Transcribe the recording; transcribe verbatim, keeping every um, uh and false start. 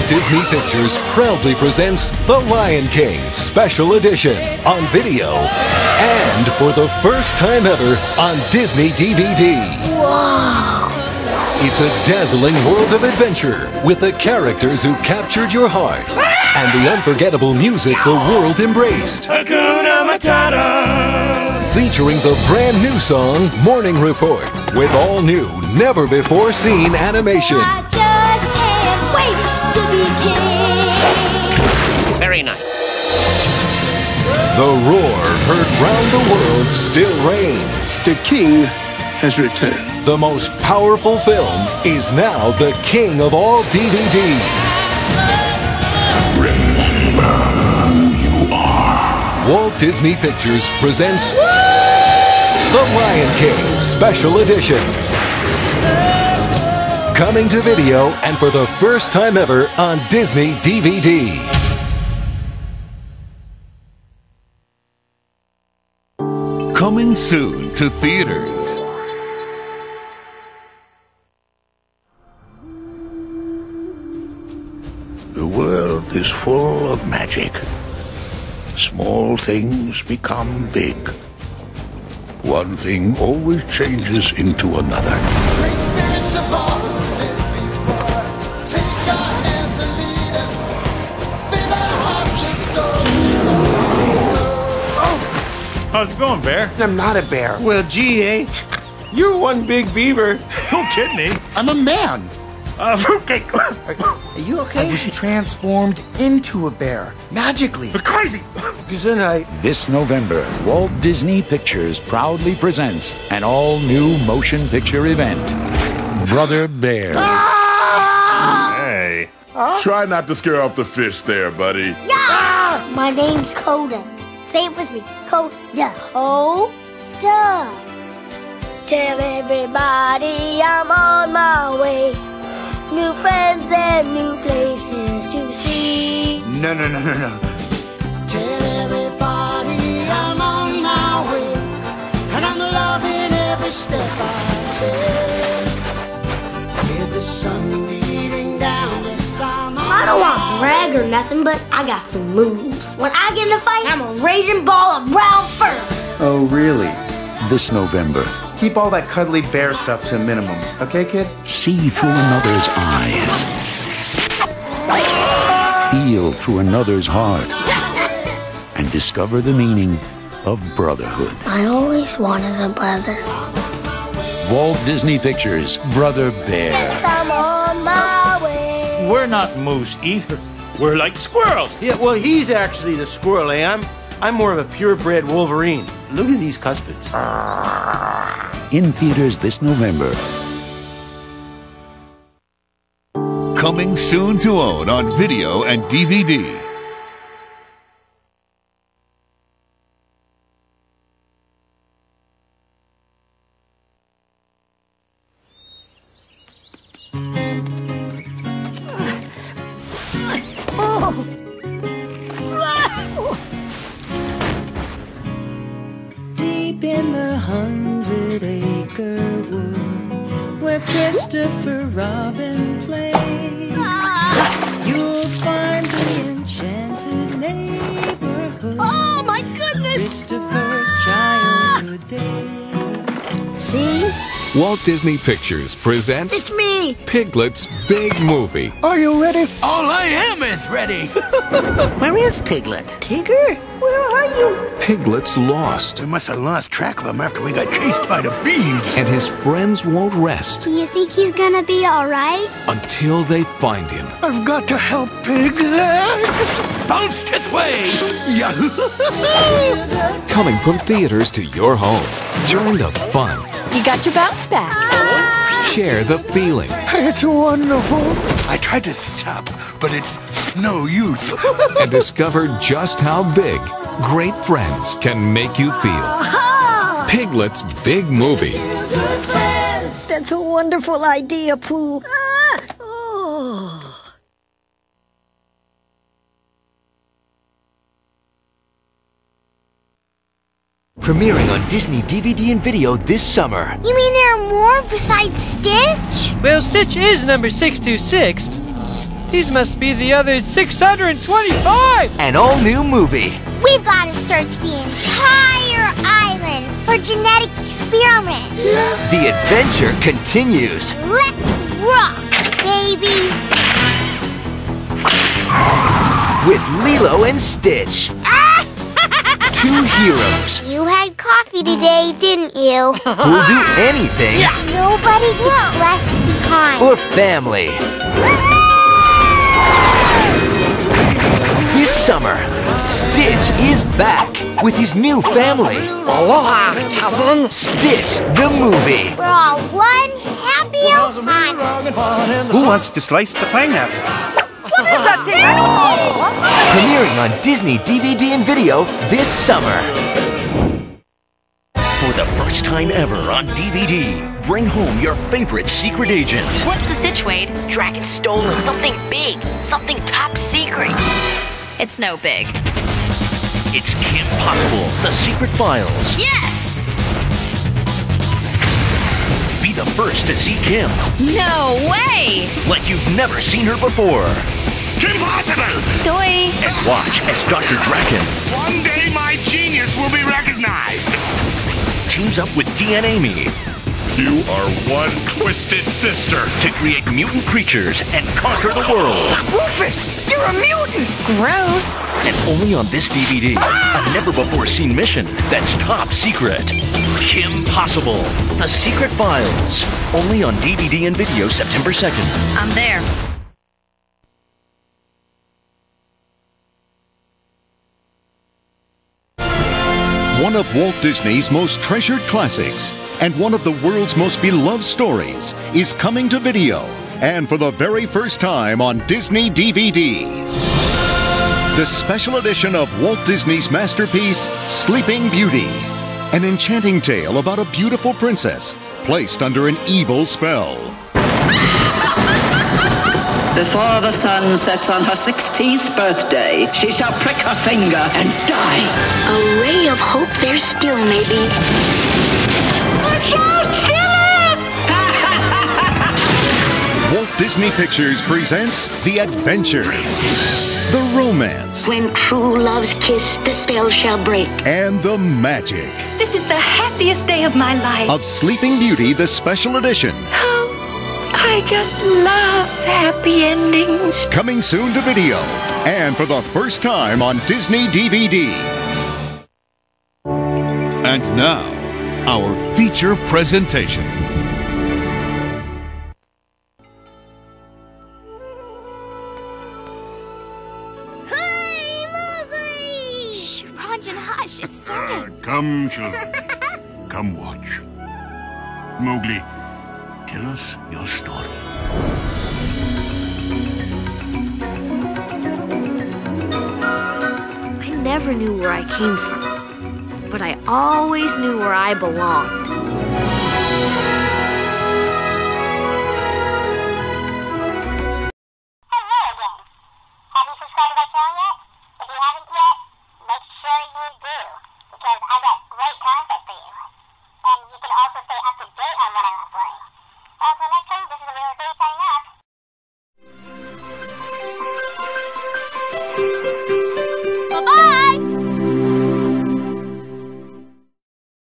Disney Pictures proudly presents The Lion King Special Edition on video and for the first time ever on Disney D V D. Wow! It's a dazzling world of adventure with the characters who captured your heart and the unforgettable music the world embraced. Hakuna Matata! Featuring the brand new song Morning Report with all new, never-before-seen animation. I just can't wait to be king. Very nice. The roar heard round the world still reigns. The king has returned. The most powerful film is now the king of all D V Ds. Remember who you are. Walt Disney Pictures presents The Lion King Special Edition. Coming to video and for the first time ever on Disney D V D. Coming soon to theaters. The world is full of magic. Small things become big. One thing always changes into another. Great spirits of all lived before. Take our hands and lead us. Fill our hearts and souls. How's it going, Bear? I'm not a bear. Well, gee, eh? You're one big beaver. Don't kid me. I'm a man. Uh, okay. Are you okay? I was transformed into a bear. Magically. Crazy. Gesundheit. This November, Walt Disney Pictures proudly presents an all-new motion picture event, Brother Bear. Hey. Try not to scare off the fish there, buddy. Yeah! My name's Coda. Say it with me. Coda. Coda. Tell everybody I'm on my way. New friends and new places to see. No, no, no, no, no. Tell everybody I'm on my way. And I'm loving every step I take. Hear the sun beating down the summer. I don't want to brag or nothing, but I got some moves. When I get in a fight, I'm a raging ball of brown fur. Oh, really? This November, Keep all that cuddly bear stuff to a minimum. Okay, kid? see through another's eyes. Feel through another's heart. And discover the meaning of brotherhood. I always wanted a brother. Walt Disney Pictures, Brother Bear. I'm on my way. We're not moose either. We're like squirrels. Yeah, well, he's actually the squirrel, eh? I'm, I'm more of a purebred Wolverine. Look at these cuspids. In theaters this November. Coming soon to own on video and D V D. Deep in the hundred acre wood where Christopher Robin plays, you'll find the enchanted neighborhood. Oh my goodness! Christopher's childhood days. See? Walt Disney Pictures presents It's me! Piglet's Big Movie. Are you ready? All I am is ready. Where is Piglet? Tigger, where are you? Piglet's lost, We must have lost track of him after we got chased by the bees. and his friends won't rest Do you think he's gonna be alright? until they find him. I've got to help Piglet. Bounce this way. Coming from theaters to your home. Join the fun. You got your bounce back. Share the feeling. It's wonderful. I tried to stop, but it's no use. And discover just how big great friends can make you feel. Piglet's Big Movie. That's a wonderful idea, Pooh. Ah. Oh. Premiering on Disney D V D and video this summer. You mean there are more besides Stitch? Well, Stitch is number six two six, These must be the other six hundred twenty-five! An all-new movie. We've got to search the entire island for genetic experiment. The adventure continues. Let's rock, baby! With Lilo and Stitch. Two heroes You had coffee today, didn't you? who'll do anything Nobody gets left behind. for family. This summer, Stitch is back with his new family. Aloha, cousin! Stitch the movie. We're all one happy Ohana. Who wants to slice the pineapple? What is that, Dad? Premiering on Disney D V D and video this summer. For the first time ever on D V D, bring home your favorite secret agent. What's the sitch, Wade? Dragon stolen something big, something top secret. It's no big. It's Kim Possible, The Secret Files. Yes! Be the first to see Kim No way! like you've never seen her before. Kim Possible! Doi! And watch as Doctor Draken One day my genius will be recognized. teams up with Dee and Amy You are one twisted sister to create mutant creatures and conquer the world. Rufus, you're a mutant! Gross! And only on this D V D, a never-before-seen mission that's top secret. Kim Possible, The Secret Files. Only on D V D and video September second. I'm there. One of Walt Disney's most treasured classics and one of the world's most beloved stories is coming to video, and for the very first time on Disney D V D. The special edition of Walt Disney's masterpiece, Sleeping Beauty, an enchanting tale about a beautiful princess placed under an evil spell. Before the sun sets on her sixteenth birthday, she shall prick her finger and die. A ray of hope there still may be. Watch out, Philip! Walt Disney Pictures presents The Adventure, the romance, When true love's kiss, the spell shall break. and the magic This is the happiest day of my life. of Sleeping Beauty, the special edition. I just love happy endings. Coming soon to video, and for the first time on Disney D V D. And now, our feature presentation. Shh, Ranjan, hush. It started. Come, children. Come watch. Mowgli, tell us your story. I never knew where I came from, but I always knew where I belonged.